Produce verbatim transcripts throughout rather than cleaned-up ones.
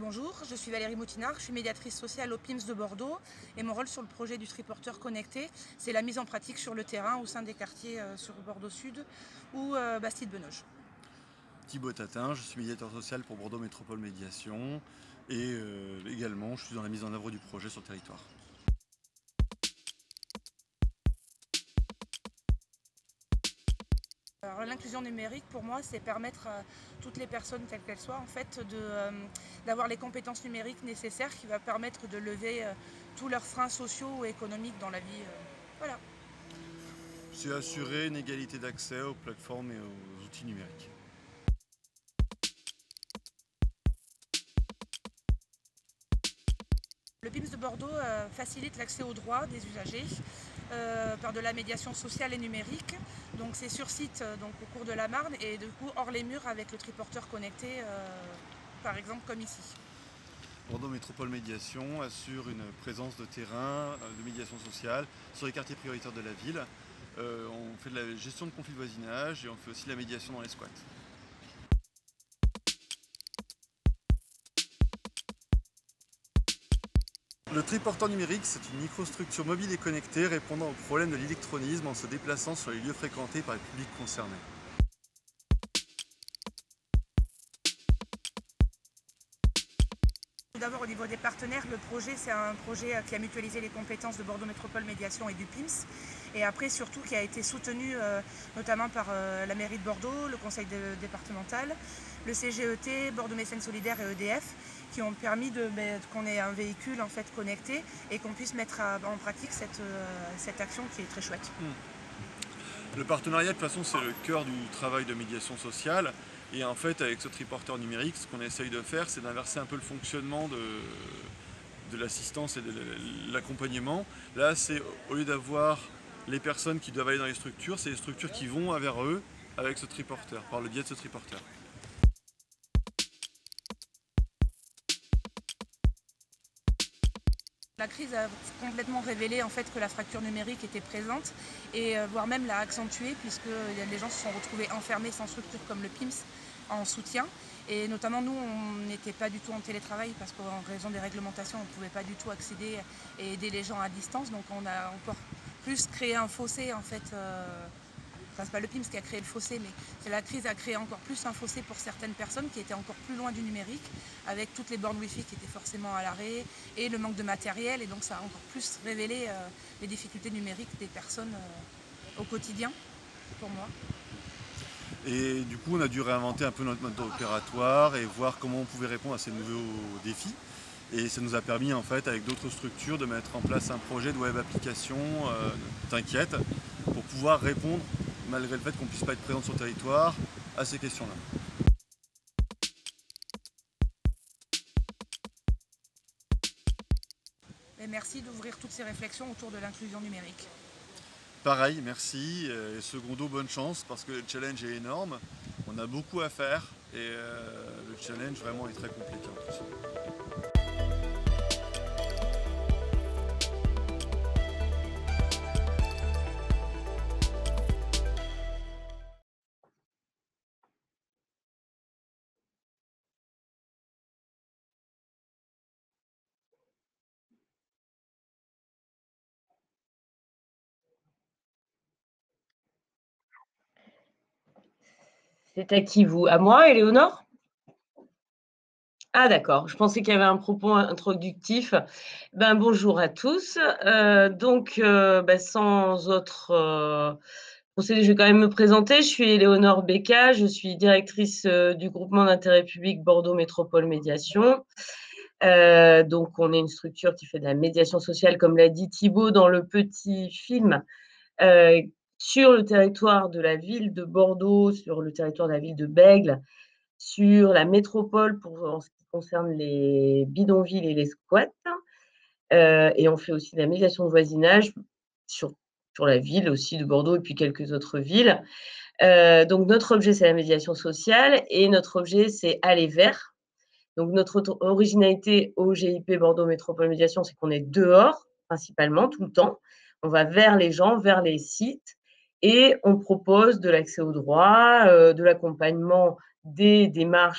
Bonjour, je suis Valérie Moutinard, je suis médiatrice sociale au P I M S de Bordeaux et mon rôle sur le projet du triporteur connecté, c'est la mise en pratique sur le terrain au sein des quartiers euh, sur Bordeaux Sud ou euh, Bastide-Benauge. Thibaut Tatin, je suis médiateur social pour Bordeaux Métropole Médiation et euh, également je suis dans la mise en œuvre du projet sur le territoire. L'inclusion numérique, pour moi, c'est permettre à toutes les personnes, quelles qu'elles soient, en fait, de, euh, d'avoir les compétences numériques nécessaires qui va permettre de lever euh, tous leurs freins sociaux ou économiques dans la vie. euh, voilà. C'est assurer une égalité d'accès aux plateformes et aux outils numériques. Le P I M S de Bordeaux euh, facilite l'accès aux droits des usagers euh, par de la médiation sociale et numérique. Donc c'est sur site euh, donc, au cours de la Marne et du coup hors les murs avec le triporteur connecté, euh, par exemple comme ici. Bordeaux Métropole Médiation assure une présence de terrain, euh, de médiation sociale sur les quartiers prioritaires de la ville. Euh, on fait de la gestion de conflits de voisinage et on fait aussi de la médiation dans les squats. Le triporteur numérique, c'est une microstructure mobile et connectée répondant aux problèmes de l'électronisme en se déplaçant sur les lieux fréquentés par les publics concernés. Tout d'abord au niveau des partenaires, le projet c'est un projet qui a mutualisé les compétences de Bordeaux Métropole Médiation et du P I M S et après surtout qui a été soutenu euh, notamment par euh, la mairie de Bordeaux, le conseil de, départemental, le C G E T, Bordeaux Mécènes Solidaires et E D F qui ont permis de, ben, qu'on ait un véhicule en fait connecté et qu'on puisse mettre à, en pratique cette, euh, cette action qui est très chouette. Mmh. Le partenariat de toute façon c'est le cœur du travail de médiation sociale. Et en fait, avec ce triporteur numérique, ce qu'on essaye de faire, c'est d'inverser un peu le fonctionnement de, de l'assistance et de l'accompagnement. Là, c'est au lieu d'avoir les personnes qui doivent aller dans les structures, c'est les structures qui vont vers eux avec ce triporteur, par le biais de ce triporteur. La crise a complètement révélé en fait que la fracture numérique était présente et euh, voire même l'a accentuée puisque les gens se sont retrouvés enfermés sans structure comme le P I M S en soutien et notamment nous on n'était pas du tout en télétravail parce qu'en raison des réglementations on ne pouvait pas du tout accéder et aider les gens à distance donc on a encore plus créé un fossé en fait. Euh, Enfin, c'est pas le P I M S qui a créé le fossé, mais c'est la crise a créé encore plus un fossé pour certaines personnes qui étaient encore plus loin du numérique, avec toutes les bornes Wi-Fi qui étaient forcément à l'arrêt et le manque de matériel. Et donc ça a encore plus révélé euh, les difficultés numériques des personnes euh, au quotidien, pour moi. Et du coup, on a dû réinventer un peu notre mode opératoire et voir comment on pouvait répondre à ces nouveaux défis. Et ça nous a permis, en fait, avec d'autres structures, de mettre en place un projet de web application, euh, T'inquiète, pour pouvoir répondre, malgré le fait qu'on ne puisse pas être présent sur le territoire, à ces questions-là. Et merci d'ouvrir toutes ces réflexions autour de l'inclusion numérique. Pareil, merci. Et secondo, bonne chance, parce que le challenge est énorme. On a beaucoup à faire et euh, le challenge vraiment est très compliqué en plus. C'est à qui vous? À moi, Éléonore? Ah d'accord, je pensais qu'il y avait un propos introductif. Ben, bonjour à tous. Euh, donc, euh, ben, sans autre euh, procédé, je vais quand même me présenter. Je suis Éléonore Becca, je suis directrice euh, du groupement d'intérêt public Bordeaux Métropole Médiation. Euh, donc, on est une structure qui fait de la médiation sociale, comme l'a dit Thibaut dans le petit film, euh, sur le territoire de la ville de Bordeaux, sur le territoire de la ville de Bègles, sur la métropole pour, en ce qui concerne les bidonvilles et les squats. Euh, et on fait aussi de la médiation de voisinage sur, sur la ville aussi de Bordeaux et puis quelques autres villes. Euh, donc, notre objet, c'est la médiation sociale et notre objet, c'est aller vers. Donc, notre originalité au G I P Bordeaux Métropole Médiation, c'est qu'on est dehors, principalement, tout le temps. On va vers les gens, vers les sites et on propose de l'accès aux droits, euh, de l'accompagnement des démarches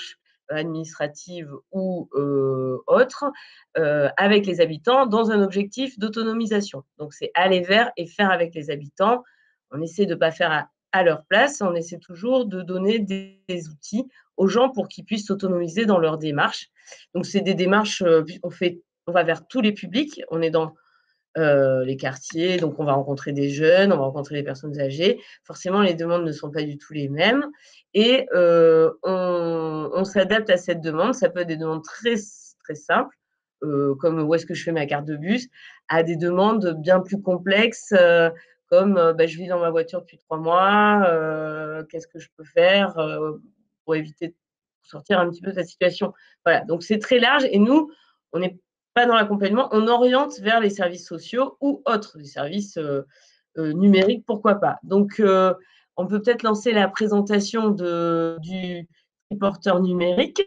administratives ou euh, autres, euh, avec les habitants dans un objectif d'autonomisation. Donc, c'est aller vers et faire avec les habitants. On essaie de ne pas faire à, à leur place, on essaie toujours de donner des, des outils aux gens pour qu'ils puissent s'autonomiser dans leur démarche. Donc, c'est des démarches, euh, on, fait, on va vers tous les publics, on est dans euh, les quartiers, donc on va rencontrer des jeunes, on va rencontrer des personnes âgées. Forcément, les demandes ne sont pas du tout les mêmes et euh, on, on s'adapte à cette demande. Ça peut être des demandes très, très simples, euh, comme où est-ce que je fais ma carte de bus, à des demandes bien plus complexes, euh, comme euh, bah, je vis dans ma voiture depuis trois mois, euh, qu'est-ce que je peux faire euh, pour éviter de sortir un petit peu de cette situation. Voilà, donc c'est très large et nous, on n'est pas dans l'accompagnement, on oriente vers les services sociaux ou autres, les services euh, euh, numériques, pourquoi pas. Donc, euh, on peut peut-être lancer la présentation de, du triporteur numérique.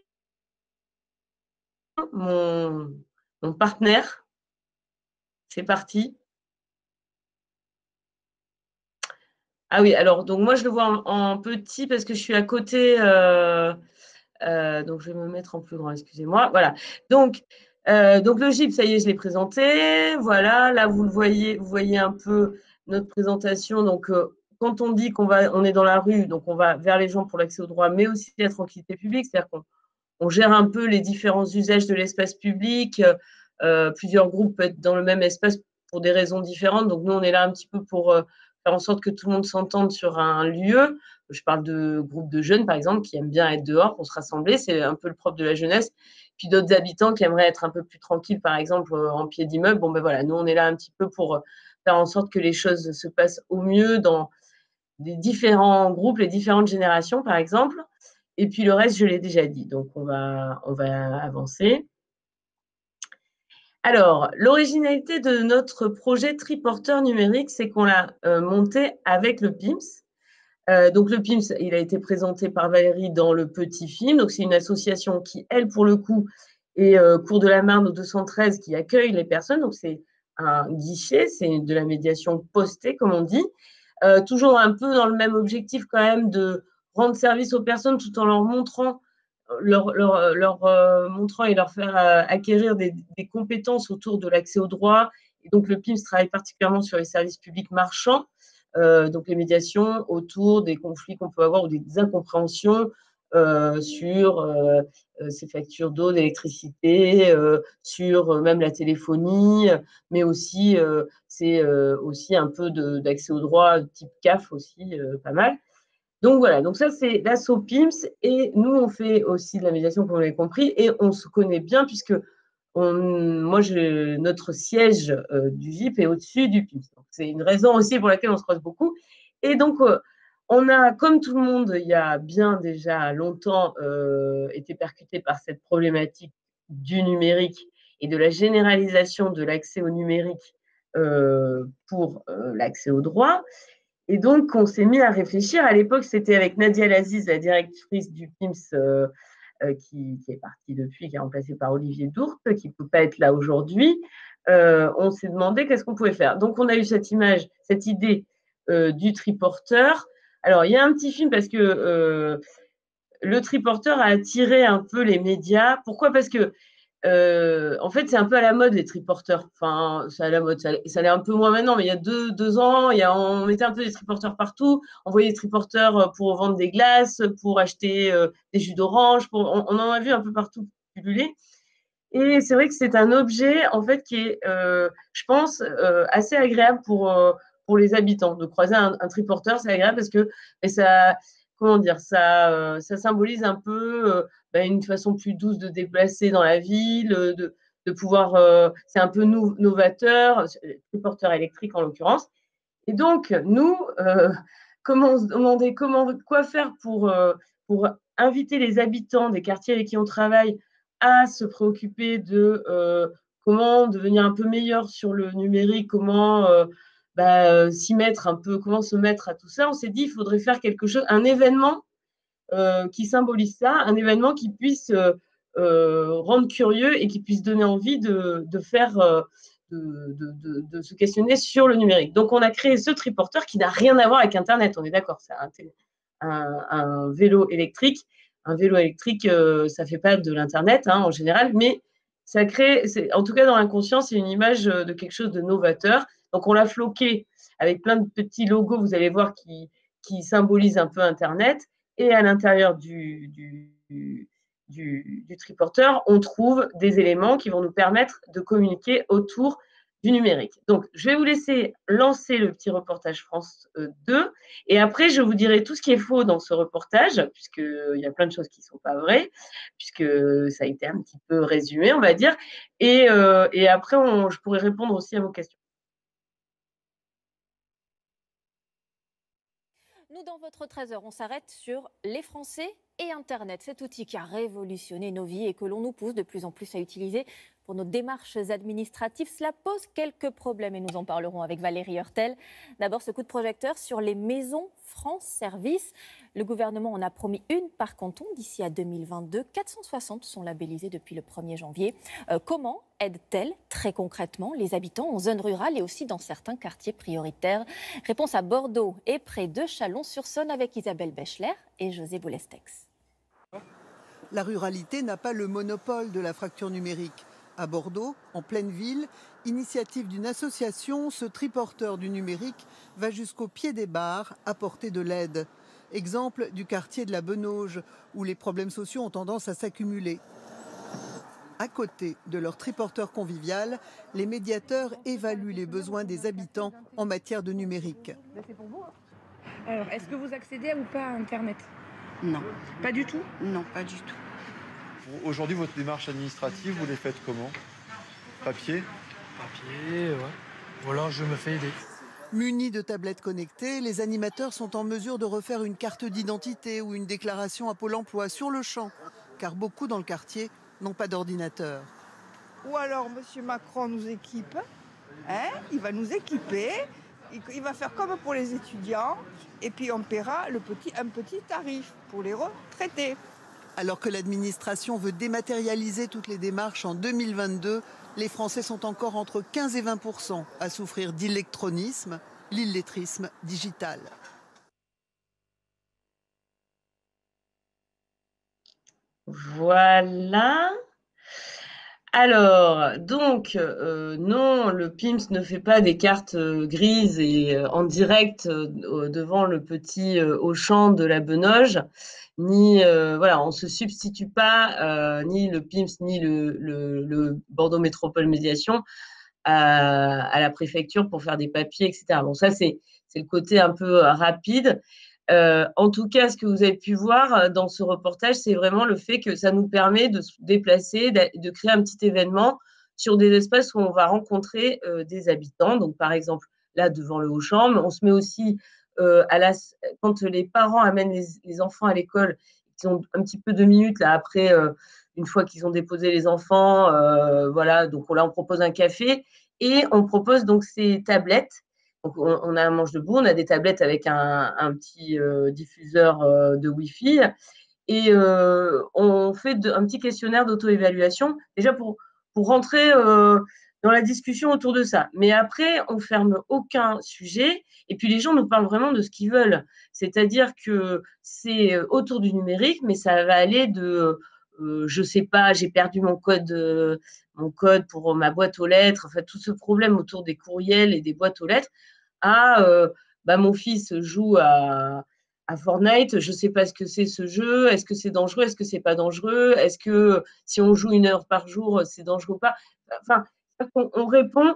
Mon, mon partenaire, c'est parti. Ah oui, alors, donc moi, je le vois en, en petit parce que je suis à côté. Euh, euh, donc, je vais me mettre en plus grand, excusez-moi. Voilà. Donc, Euh, donc le G I P, ça y est, je l'ai présenté. Voilà, là vous le voyez, vous voyez un peu notre présentation. Donc euh, quand on dit qu'on va, on est dans la rue, donc on va vers les gens pour l'accès au droit, mais aussi la tranquillité publique, c'est-à-dire qu'on on gère un peu les différents usages de l'espace public. Euh, plusieurs groupes peuvent être dans le même espace pour des raisons différentes. Donc nous, on est là un petit peu pour euh, faire en sorte que tout le monde s'entende sur un lieu. Je parle de groupes de jeunes, par exemple, qui aiment bien être dehors pour se rassembler. C'est un peu le propre de la jeunesse. Puis d'autres habitants qui aimeraient être un peu plus tranquilles, par exemple, en pied d'immeuble. Bon, ben voilà, nous, on est là un petit peu pour faire en sorte que les choses se passent au mieux dans les différents groupes, les différentes générations, par exemple. Et puis le reste, je l'ai déjà dit. Donc, on va, on va avancer. Alors, l'originalité de notre projet triporteur numérique, c'est qu'on l'a euh, monté avec le P I M S. Euh, donc, le P I M S, il a été présenté par Valérie dans le petit film. Donc, c'est une association qui, elle, pour le coup, est euh, Cours de la Marne au deux cent treize, qui accueille les personnes. Donc, c'est un guichet, c'est de la médiation postée, comme on dit. Euh, toujours un peu dans le même objectif quand même de rendre service aux personnes tout en leur montrant, leur, leur, leur euh, montrant et leur faire euh, acquérir des, des compétences autour de l'accès au droit. Et donc le P I M S travaille particulièrement sur les services publics marchands, euh, donc les médiations autour des conflits qu'on peut avoir ou des incompréhensions euh, sur euh, ces factures d'eau, d'électricité, euh, sur euh, même la téléphonie, mais aussi euh, c'est euh, aussi un peu d'accès au droit type C A F aussi, euh, pas mal. Donc voilà, donc ça c'est l'asso P I M S et nous on fait aussi de la médiation comme vous l'avez compris et on se connaît bien puisque on, moi je, notre siège euh, du G I P est au-dessus du P I M S. C'est une raison aussi pour laquelle on se croise beaucoup. Et donc euh, on a, comme tout le monde, il y a bien déjà longtemps euh, été percuté par cette problématique du numérique et de la généralisation de l'accès au numérique euh, pour euh, l'accès au droit. Et donc, on s'est mis à réfléchir. À l'époque, c'était avec Nadia Laziz, la directrice du P I M S, euh, euh, qui, qui, est partie depuis, qui est remplacée par Olivier Dourte, qui ne peut pas être là aujourd'hui. Euh, on s'est demandé qu'est-ce qu'on pouvait faire. Donc, on a eu cette image, cette idée euh, du triporteur. Alors, il y a un petit film parce que euh, le triporteur a attiré un peu les médias. Pourquoi? Parce que euh, en fait, c'est un peu à la mode, les triporteurs. Enfin, c'est à la mode. Ça, ça l'est un peu moins maintenant, mais il y a deux, deux ans, il y a, on mettait un peu des triporteurs partout. On voyait des triporteurs pour vendre des glaces, pour acheter euh, des jus d'orange. On, on en a vu un peu partout pulluler. Et c'est vrai que c'est un objet, en fait, qui est, euh, je pense, euh, assez agréable pour, euh, pour les habitants. De croiser un, un triporteur, c'est agréable parce que et ça, comment dire, ça, euh, ça symbolise un peu euh, bah, une façon plus douce de déplacer dans la ville, de, de pouvoir, euh, c'est un peu nou, novateur, triporteur électrique en l'occurrence. Et donc, nous, euh, comment on se demandait comment, quoi faire pour, euh, pour inviter les habitants des quartiers avec qui on travaille à se préoccuper de euh, comment devenir un peu meilleur sur le numérique, comment euh, bah, s'y mettre un peu, comment se mettre à tout ça. On s'est dit, il faudrait faire quelque chose, un événement euh, qui symbolise ça, un événement qui puisse euh, euh, rendre curieux et qui puisse donner envie de, de faire, euh, de, de, de, de se questionner sur le numérique. Donc, on a créé ce triporteur qui n'a rien à voir avec Internet, on est d'accord, c'est un, un, un vélo électrique un vélo électrique, euh, ça ne fait pas de l'Internet hein, en général, mais ça crée, en tout cas dans l'inconscient, c'est une image de quelque chose de novateur. Donc, on l'a floqué avec plein de petits logos, vous allez voir, qui, qui symbolisent un peu Internet. Et à l'intérieur du, du, du, du triporteur, on trouve des éléments qui vont nous permettre de communiquer autour du numérique. Donc, je vais vous laisser lancer le petit reportage France deux. Et après, je vous dirai tout ce qui est faux dans ce reportage, puisqu'il y a plein de choses qui ne sont pas vraies, puisque ça a été un petit peu résumé, on va dire. Et, euh, et après, on, je pourrai répondre aussi à vos questions. Nous, dans votre treize heures, on s'arrête sur les Français et Internet, cet outil qui a révolutionné nos vies et que l'on nous pousse de plus en plus à utiliser pour nos démarches administratives. Cela pose quelques problèmes et nous en parlerons avec Valérie Heurtel. D'abord, ce coup de projecteur sur les maisons France Service. Le gouvernement en a promis une par canton d'ici à deux mille vingt-deux. quatre cent soixante sont labellisées depuis le premier janvier. Euh, comment aide-t-elle très concrètement les habitants en zone rurale et aussi dans certains quartiers prioritaires? Réponse à Bordeaux et près de Chalon-sur-Saône avec Isabelle Bechler et José Boulestex. La ruralité n'a pas le monopole de la fracture numérique. À Bordeaux, en pleine ville, initiative d'une association, ce triporteur du numérique va jusqu'au pied des bars apporter de l'aide. Exemple du quartier de la Benauge, où les problèmes sociaux ont tendance à s'accumuler. À côté de leur triporteur convivial, les médiateurs évaluent les besoins des habitants en matière de numérique. Alors, est-ce que vous accédez ou pas à Internet? Non. Pas du tout? Non, pas du tout. Aujourd'hui, votre démarche administrative, vous les faites comment? Papier? Papier, ouais. Ou alors je me fais aider. Munis de tablettes connectées, les animateurs sont en mesure de refaire une carte d'identité ou une déclaration à Pôle emploi sur le champ, car beaucoup dans le quartier n'ont pas d'ordinateur. Ou alors M. Macron nous équipe, hein, il va nous équiper, il, il va faire comme pour les étudiants, et puis on paiera le petit, un petit tarif pour les retraités. Alors que l'administration veut dématérialiser toutes les démarches en deux mille vingt-deux, les Français sont encore entre quinze et vingt pour cent à souffrir d'illectronisme, l'illettrisme digital. Voilà. Alors, donc, euh, non, le P I M S ne fait pas des cartes euh, grises et euh, en direct euh, devant le petit euh, Auchan de la Benauge, ni, euh, voilà, on ne se substitue pas, euh, ni le P I M S, ni le, le, le Bordeaux Métropole Médiation à, à la préfecture pour faire des papiers, et cetera. Bon, ça, c'est le côté un peu euh, rapide. Euh, en tout cas, ce que vous avez pu voir dans ce reportage, c'est vraiment le fait que ça nous permet de se déplacer, de, de créer un petit événement sur des espaces où on va rencontrer euh, des habitants. Donc, par exemple, là, devant le Auchan, mais on se met aussi euh, à la, quand les parents amènent les, les enfants à l'école, ils ont un petit peu de minutes là après, euh, une fois qu'ils ont déposé les enfants, euh, voilà. Donc là, on propose un café et on propose donc ces tablettes. Donc, on, on a un manche debout, on a des tablettes avec un, un petit euh, diffuseur euh, de Wi-Fi et euh, on fait de, un petit questionnaire d'auto-évaluation déjà pour, pour rentrer euh, dans la discussion autour de ça. Mais après, on ferme aucun sujet et puis les gens nous parlent vraiment de ce qu'ils veulent. C'est-à-dire que c'est autour du numérique, mais ça va aller de, euh, je sais pas, j'ai perdu mon code, euh, mon code pour ma boîte aux lettres, enfin tout ce problème autour des courriels et des boîtes aux lettres. Ah, euh, bah, mon fils joue à, à Fortnite, je ne sais pas ce que c'est ce jeu, est-ce que c'est dangereux, est-ce que c'est pas dangereux, est-ce que si on joue une heure par jour, c'est dangereux ou pas? Enfin, on, on répond,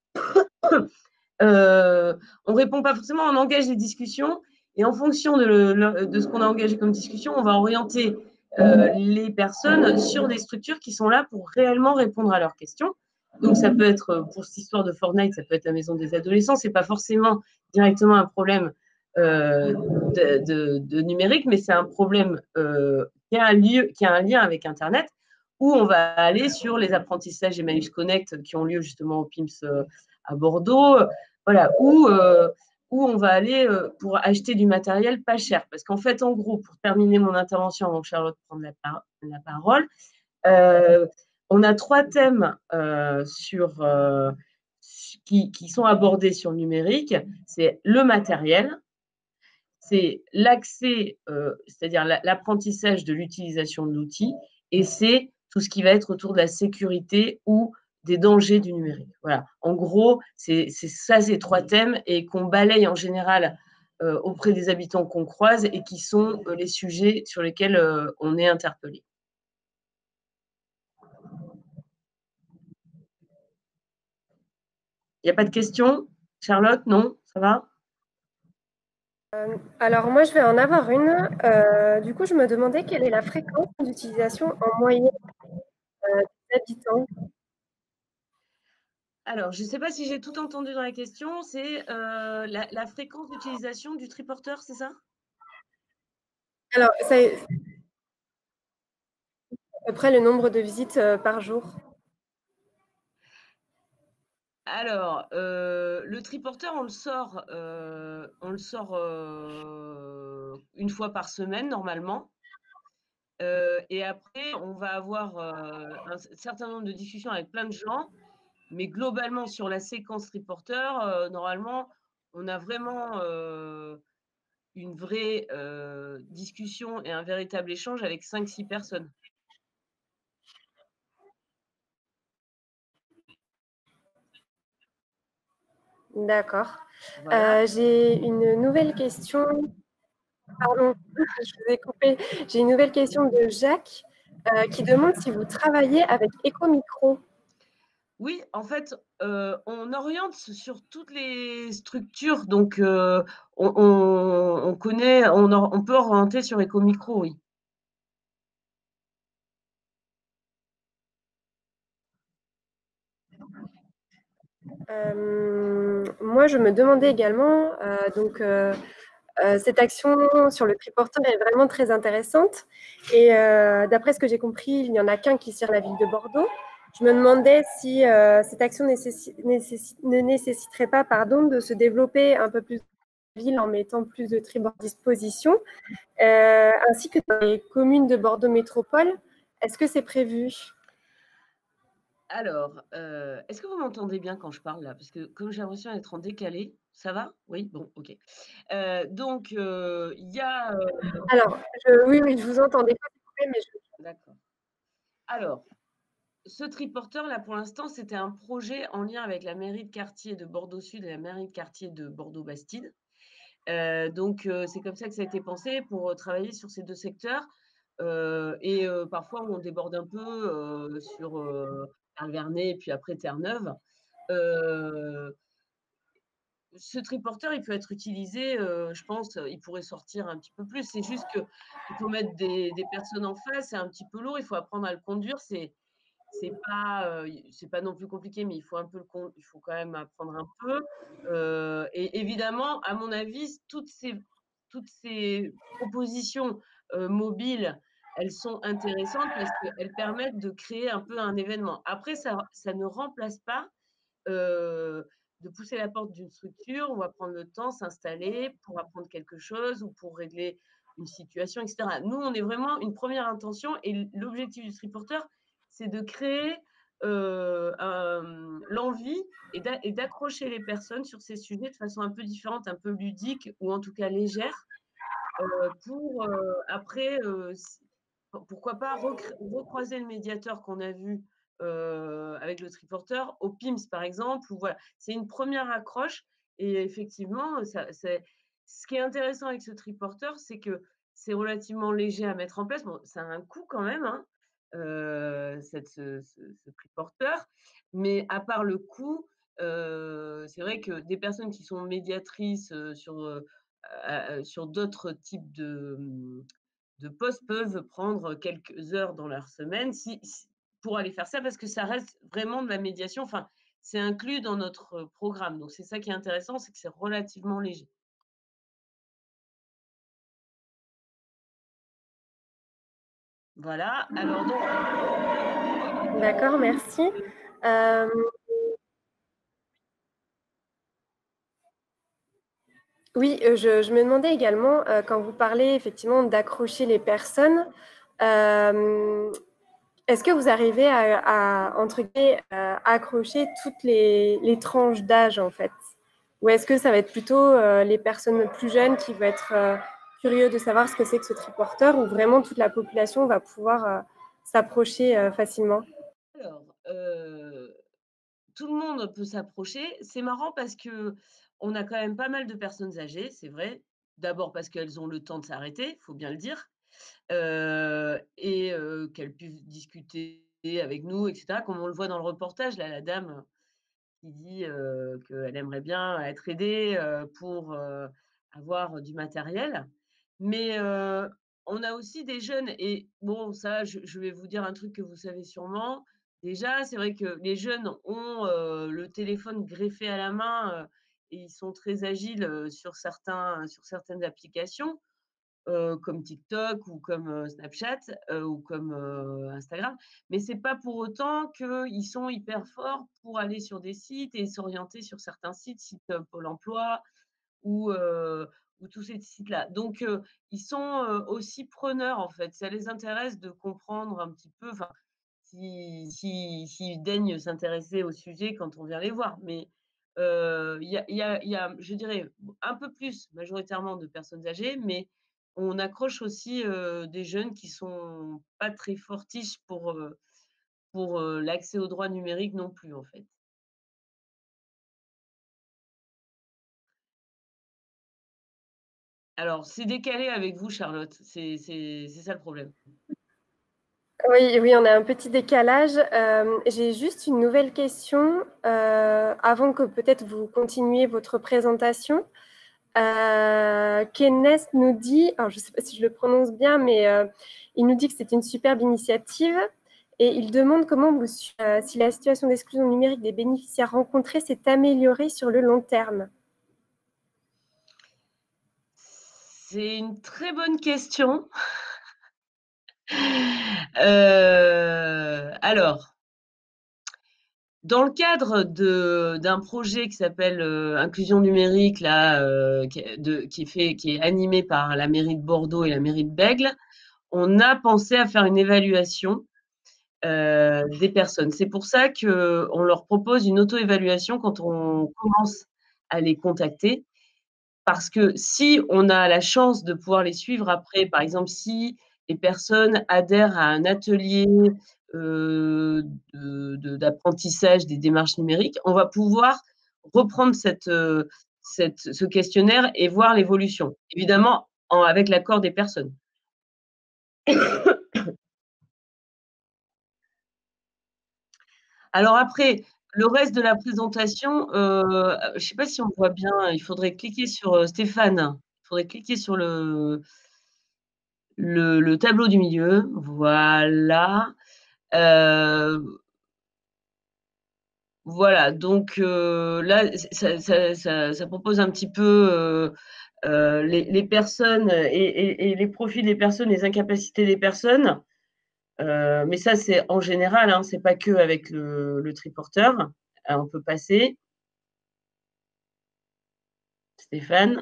euh, on répond pas forcément, on engage des discussions et en fonction de, le, de ce qu'on a engagé comme discussion, on va orienter euh, les personnes sur des structures qui sont là pour réellement répondre à leurs questions. Donc, ça peut être, pour cette histoire de Fortnite, ça peut être la maison des adolescents. Ce n'est pas forcément directement un problème euh, de, de, de numérique, mais c'est un problème euh, qui, a un lieu, qui a un lien avec Internet, où on va aller sur les apprentissages Emmaüs Connect qui ont lieu justement au P I M S euh, à Bordeaux, voilà, où, euh, où on va aller euh, pour acheter du matériel pas cher. Parce qu'en fait, en gros, pour terminer mon intervention avant que Charlotte prenne la, par la parole, euh, on a trois thèmes euh, sur, euh, qui, qui sont abordés sur le numérique. C'est le matériel, c'est l'accès, euh, c'est-à-dire l'apprentissage de l'utilisation de l'outil, et c'est tout ce qui va être autour de la sécurité ou des dangers du numérique. Voilà. En gros, c'est ça ces trois thèmes et qu'on balaye en général euh, auprès des habitants qu'on croise et qui sont euh, les sujets sur lesquels euh, on est interpellé. Il n'y a pas de questions? Charlotte, non? Ça va? Euh, alors moi, je vais en avoir une. Euh, du coup, je me demandais quelle est la fréquence d'utilisation en moyenne euh, des habitants. Alors, je ne sais pas si j'ai tout entendu dans la question. C'est euh, la, la fréquence d'utilisation du triporteur, c'est ça? Alors, c'est à peu près le nombre de visites euh, par jour. Alors, euh, le triporteur, on le sort, euh, on le sort euh, une fois par semaine normalement. Euh, et après, on va avoir euh, un certain nombre de discussions avec plein de gens. Mais globalement, sur la séquence triporteur, euh, normalement, on a vraiment euh, une vraie euh, discussion et un véritable échange avec cinq six personnes. D'accord. Voilà. Euh, j'ai une nouvelle question. Pardon, je vous ai coupé. J'ai une nouvelle question de Jacques euh, qui demande si vous travaillez avec Ecomicro. Oui, en fait, euh, on oriente sur toutes les structures. Donc, euh, on, on, on connaît, on, on peut orienter sur Ecomicro, oui. Euh, moi, je me demandais également, euh, donc, euh, euh, cette action sur le triporteur est vraiment très intéressante. Et euh, d'après ce que j'ai compris, il n'y en a qu'un qui sert la ville de Bordeaux. Je me demandais si euh, cette action nécessi nécessi ne nécessiterait pas pardon, de se développer un peu plus dans la ville en mettant plus de tribords à disposition, euh, ainsi que dans les communes de Bordeaux Métropole. Est-ce que c'est prévu ? Alors, euh, est-ce que vous m'entendez bien quand je parle là? Parce que comme j'ai l'impression d'être en décalé, ça va? Oui, bon, ok. Euh, donc, il euh, y a... Euh... Alors, je, oui, oui, je vous entendais pas, mais je... D'accord. Alors, ce triporteur là, pour l'instant, c'était un projet en lien avec la mairie de quartier de Bordeaux-Sud et la mairie de quartier de Bordeaux-Bastide. Euh, donc, euh, c'est comme ça que ça a été pensé pour euh, travailler sur ces deux secteurs. Euh, et euh, parfois, on déborde un peu euh, sur euh, Alvernet et puis après Terre-Neuve. Euh, ce triporteur, il peut être utilisé, euh, je pense, il pourrait sortir un petit peu plus. C'est juste qu'il faut mettre des, des personnes en face, c'est un petit peu lourd, il faut apprendre à le conduire. C'est c'est pas, euh, c'est pas non plus compliqué, mais il faut un peu le, il faut quand même apprendre un peu. Euh, et évidemment, à mon avis, toutes ces, toutes ces propositions euh, mobiles, elles sont intéressantes parce qu'elles permettent de créer un peu un événement. Après, ça, ça ne remplace pas euh, de pousser la porte d'une structure. On va prendre le temps, s'installer pour apprendre quelque chose ou pour régler une situation, et cetera. Nous, on est vraiment une première intention et l'objectif du triporteur, c'est de créer euh, l'envie et d'accrocher les personnes sur ces sujets de façon un peu différente, un peu ludique ou en tout cas légère, euh, pour euh, après, euh, pourquoi pas recroiser le médiateur qu'on a vu euh, avec le triporteur au P I M S par exemple. Voilà. C'est une première accroche et effectivement, ça, ce qui est intéressant avec ce triporteur, c'est que c'est relativement léger à mettre en place. Bon, ça a un coût quand même, hein, euh, cette, ce, ce, ce triporteur, mais à part le coût, euh, c'est vrai que des personnes qui sont médiatrices euh, sur, euh, euh, sur d'autres types de, de postes peuvent prendre quelques heures dans leur semaine si, si, pour aller faire ça, parce que ça reste vraiment de la médiation. Enfin, c'est inclus dans notre programme. Donc, c'est ça qui est intéressant, c'est que c'est relativement léger. Voilà. Alors, donc... D'accord, merci. Euh... Oui, je, je me demandais également, euh, quand vous parlez effectivement d'accrocher les personnes, euh, est-ce que vous arrivez à, à entre guillemets, à accrocher toutes les, les tranches d'âge en fait? Ou est-ce que ça va être plutôt euh, les personnes plus jeunes qui vont être euh, curieux de savoir ce que c'est que ce triporteur, ou vraiment toute la population va pouvoir euh, s'approcher euh, facilement? Alors, euh, tout le monde peut s'approcher. C'est marrant parce que on a quand même pas mal de personnes âgées, c'est vrai. D'abord parce qu'elles ont le temps de s'arrêter, il faut bien le dire, heu et heu, qu'elles puissent discuter avec nous et cetera. Comme on le voit dans le reportage, là, la dame qui dit, heu, qu'elle aimerait bien être aidée, heu, pour, heu, avoir du matériel. Mais, heu, on a aussi des jeunes et bon, ça, je je vais vous dire un truc que vous savez sûrement. Déjà, c'est vrai que les jeunes ont, heu, le téléphone greffé à la main, heu et ils sont très agiles, heu, sur certains sur certaines applications, heu, comme TikTok ou comme, heu, Snapchat, heu, ou comme, heu, Instagram. Mais c'est pas pour autant qu'ils sont hyper forts pour aller sur des sites et s'orienter sur certains sites, sites, heu, Pôle emploi ou, heu, ou tous ces sites-là. Donc, heu, ils sont, heu, aussi preneurs, en fait. Ça les intéresse de comprendre un petit peu, enfin, si si s'ils daignent s'intéresser au sujet quand on vient les voir. Mais, heu, il y a il y a il y a, je dirais, un peu plus majoritairement de personnes âgées, mais on accroche aussi, heu, des jeunes qui sont pas très fortiches pour, heu, pour, heu, l'accès aux droits numériques non plus, en fait. Alors, c'est décalé avec vous, Charlotte, c'est c'est c'est ça le problème. Oui, oui, on a un petit décalage. Euh, j'ai juste une nouvelle question euh, avant que peut-être vous continuiez votre présentation. Euh, Kenneth nous dit, alors je ne sais pas si je le prononce bien, mais euh, il nous dit que c'est une superbe initiative et il demande comment vous, euh, si la situation d'exclusion numérique des bénéficiaires rencontrés s'est améliorée sur le long terme. C'est une très bonne question. Euh, alors, dans le cadre de d'un projet qui s'appelle euh, Inclusion numérique, là, euh, qui, est de, qui, est fait, qui est animé par la mairie de Bordeaux et la mairie de Bègles, on a pensé à faire une évaluation euh, des personnes. C'est pour ça qu'on leur propose une auto-évaluation quand on commence à les contacter. Parce que si on a la chance de pouvoir les suivre après, par exemple, si les personnes adhèrent à un atelier euh, de, de, d'apprentissage des démarches numériques, on va pouvoir reprendre cette, euh, cette, ce questionnaire et voir l'évolution. Évidemment, en, avec l'accord des personnes. Alors après, le reste de la présentation, euh, je ne sais pas si on voit bien, il faudrait cliquer sur euh, Stéphane, il faudrait cliquer sur le, le, le tableau du milieu, voilà. Euh, voilà, donc euh, là, ça, ça, ça, ça propose un petit peu euh, euh, les, les personnes et, et, et les profils des personnes, les incapacités des personnes. Euh, mais ça, c'est en général, hein, c'est pas que avec le, le triporteur. Euh, on peut passer. Stéphane.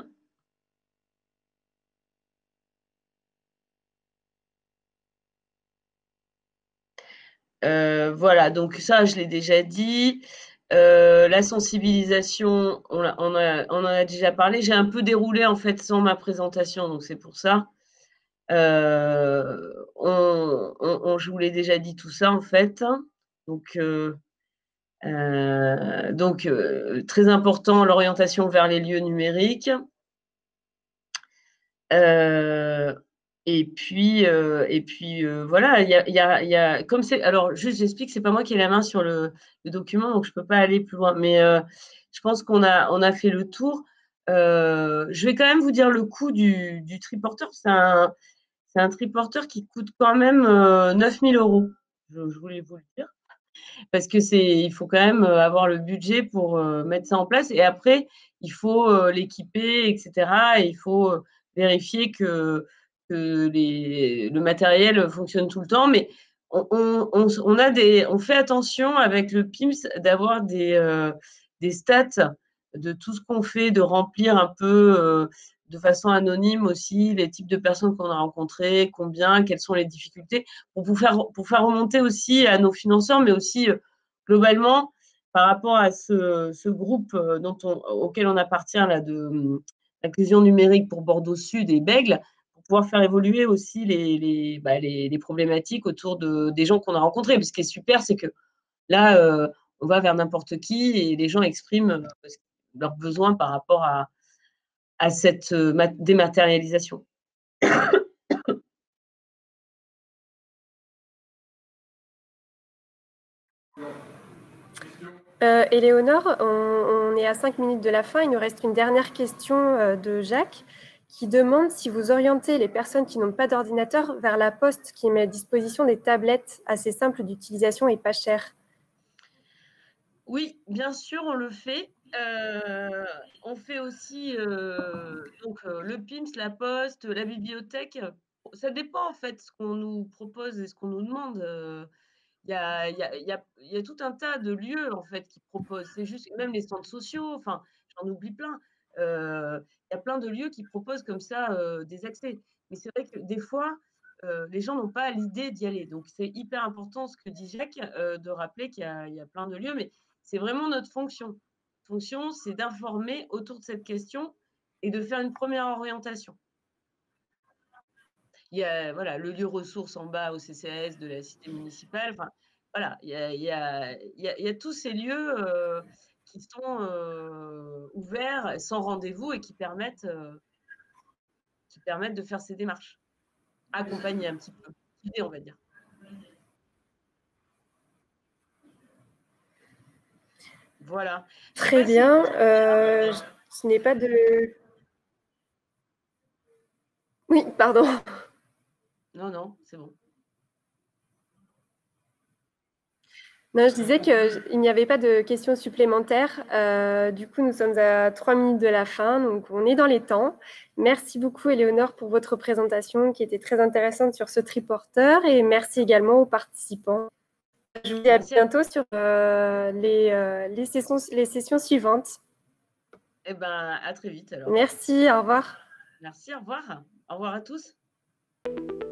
Euh, voilà, donc ça, je l'ai déjà dit. Euh, la sensibilisation, on, a, on, a, on en a déjà parlé. J'ai un peu déroulé en fait sans ma présentation, donc c'est pour ça. Euh, on, on, on, je vous l'ai déjà dit tout ça en fait. Donc, euh, euh, donc euh, très important, l'orientation vers les lieux numériques. Euh, et puis, euh, et puis euh, voilà, il y a, y a, y a, comme c'est, alors juste j'explique, c'est pas moi qui ai la main sur le, le document, donc je peux pas aller plus loin. Mais euh, je pense qu'on a, on a fait le tour. Euh, je vais quand même vous dire le coût du, du triporteur. C'est un, c'est un triporteur qui coûte quand même euh, neuf mille euros. Je, je voulais vous le dire parce que c'est, il faut quand même avoir le budget pour euh, mettre ça en place. Et après, il faut euh, l'équiper, et cetera. Et il faut euh, vérifier que, que les, le matériel fonctionne tout le temps. Mais on, on, on, a des, on fait attention avec le P I M S d'avoir des, euh, des stats de tout ce qu'on fait, de remplir un peu euh, de façon anonyme aussi les types de personnes qu'on a rencontrées, combien, quelles sont les difficultés, pour, pour, faire, pour faire remonter aussi à nos financeurs, mais aussi euh, globalement, par rapport à ce, ce groupe dont on, auquel on appartient, là, de l'inclusion numérique pour Bordeaux Sud et Bègles, pour pouvoir faire évoluer aussi les, les, bah, les, les problématiques autour de, des gens qu'on a rencontrés. Ce qui est super, c'est que là, euh, on va vers n'importe qui et les gens expriment leurs besoins par rapport à, à cette dématérialisation. Euh, Éléonore, on, on est à cinq minutes de la fin. Il nous reste une dernière question euh, de Jacques qui demande si vous orientez les personnes qui n'ont pas d'ordinateur vers la Poste qui met à disposition des tablettes assez simples d'utilisation et pas chères. Oui, bien sûr, on le fait. Euh, on fait aussi euh, donc, euh, le P I M S, la Poste, la bibliothèque. Ça dépend en fait ce qu'on nous propose et ce qu'on nous demande. Euh, Il y a, il y, a, il y, a, il y a tout un tas de lieux en fait qui proposent. C'est juste même les centres sociaux. Enfin, j'en oublie plein. Euh, il y a plein de lieux qui proposent comme ça euh, des accès. Mais c'est vrai que des fois, euh, les gens n'ont pas l'idée d'y aller. Donc c'est hyper important ce que dit Jacques euh, de rappeler qu'il y a, il y a plein de lieux. Mais c'est vraiment notre fonction. Notre fonction, c'est d'informer autour de cette question et de faire une première orientation. Il y a voilà, le lieu ressources en bas au C C S de la cité municipale. Enfin, voilà, il y a, il y a, il y a, il y a tous ces lieux euh, qui sont euh, ouverts sans rendez-vous et qui permettent, euh, qui permettent de faire ces démarches. Accompagner un petit peu, guider, on va dire. Voilà. Très bien. Si euh, ce n'est pas de... Oui, pardon. Non, non, c'est bon. Non, je disais qu'il n'y avait pas de questions supplémentaires. Euh, du coup, nous sommes à trois minutes de la fin, donc on est dans les temps. Merci beaucoup, Éléonore, pour votre présentation qui était très intéressante sur ce triporteur et merci également aux participants. Je vous dis à bientôt sur euh, les, euh, les, sessions, les sessions suivantes. Eh bien, à très vite alors. Merci, au revoir. Merci, au revoir. Au revoir à tous.